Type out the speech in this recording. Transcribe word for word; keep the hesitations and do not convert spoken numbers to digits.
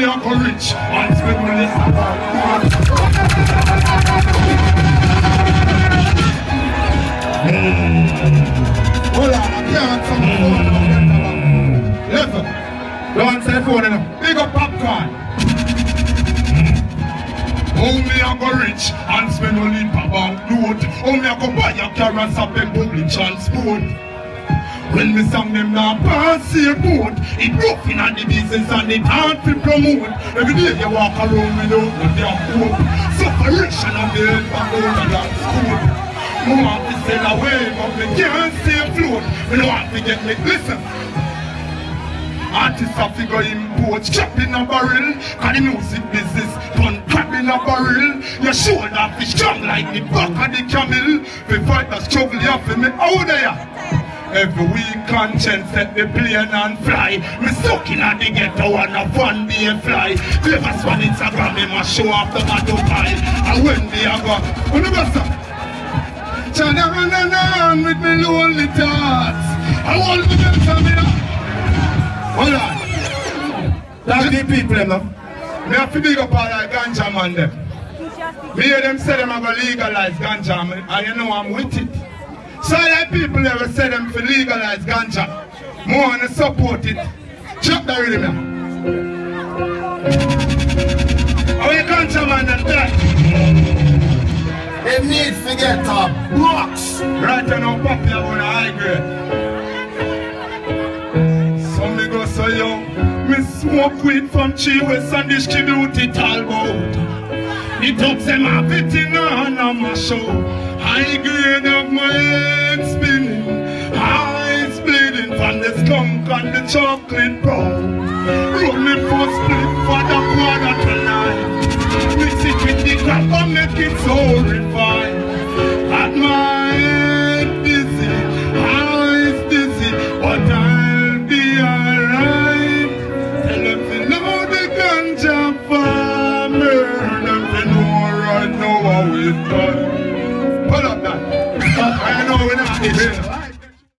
a go rich and spend money. Hold on, I can't answer my phone. Listen, don't answer the phone enough. Big up popcorn. How me a go rich and spend money per bank note? How me a go buy a car and stop them public transport? When me sang them now pass airport, it rough in the business and it hard to promote. Every day you walk around without no damn hope. Separation of the help and older than school. Me want to sail away but me can't stay afloat. Me don't want to get me, listen. Artists have to go import, chop in a barrel. Cause the music business done crab in a barrel. Your shoulder have to strong like the back of the camel. We fight the struggle you have to me out there. Every week conscience set the plane and fly. Me stuck in at the ghetto and a fun day fly. Famous on Instagram, me must show off the battle pile. And when me a go, when you go stop Chana and on with me lonely thoughts. I want to get some here. Hold on. That's the people, you know. Me have to big up all like ganja man them. Me hear them say them are going to legalize ganja, and you know I'm with it. So like people ever say them to legalize ganja. More want to support it. Chop the rhythm now. How you ganja man and that? They need to get up. Blocks. Right now, Papi, I want a high grade. Some me go so young. Me smoke weed from Chi West and distribute it all out. The dogs them have it in on my show. High grade of my head spinning, eyes bleeding from the skunk and the chocolate brown. Rolling for split for the quarter tonight. Mix it with the crap and make it so refined. Got my head dizzy, eyes dizzy, but I'll be alright. Tell them to know the ganja farmer. Them to know right now how it's done. Pull up that. I know we're not here.